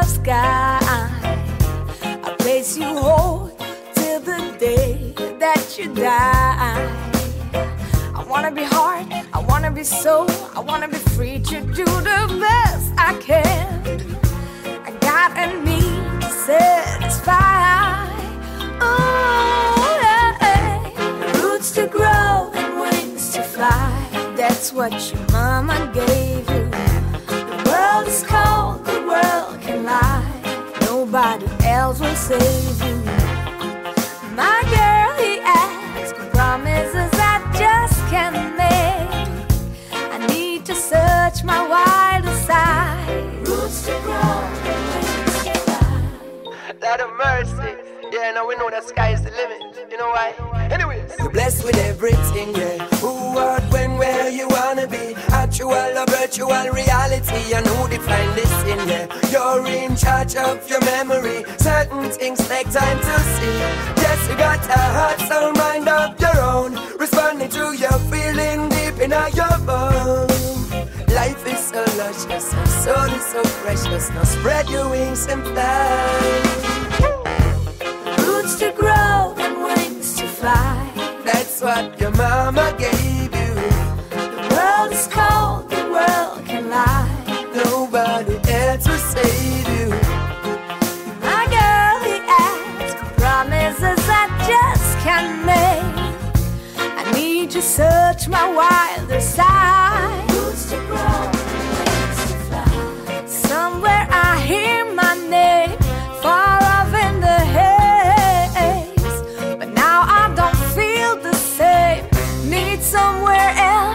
of sky. A place you hold till the day that you die. I wanna be heart, I wanna be soul, I wanna be free to do the best I can. I got a need to satisfy. Oh, yeah. Roots to grow and wings to fly. That's what your mama gave you. The world is cold, the world can lie. Nobody else will save you. My girl, he asked promises I just can't make. I need to search my wider side. Roots to grow and wings to fly. Lord of mercy. Yeah, now we know the sky is the limit. You know why? Anyways, you're blessed with everything, yeah. Who, what, when, where you wanna be. Actual or virtual reality. And who define this in, yeah. You're in charge of your memory. Certain things take time to see. Yes, you got a heart, soul, mind of your own. Responding to your feeling deep in your bones. Life is so luscious, and soul is so precious. Now spread your wings and fly. Roots to grow and wings to fly. That's what your mama gave you. The world is cold, the world can lie. Nobody else will save you. My girl, he asked promises I just can't make. I need to search my wilder side. Roots to grow and wings to fly. Somewhere I hear my name far off in the haze, but now I don't feel the same. Need somewhere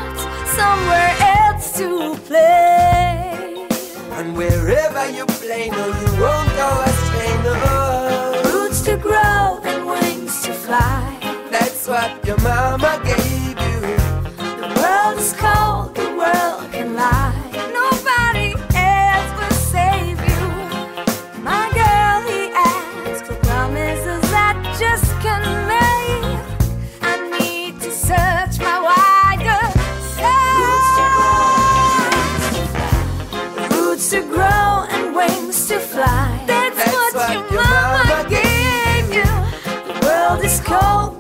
else to play. And wherever you play, no, you won't go astray, no. Roots to grow and wings to fly. That's what your mama gave you. The world is cold, the world can lie. Nobody else will save you. My girl, he asked for promises I just can't make. I need to search my wider side. Roots to grow and wings to fly. That's what your mama gave you. The world is cold,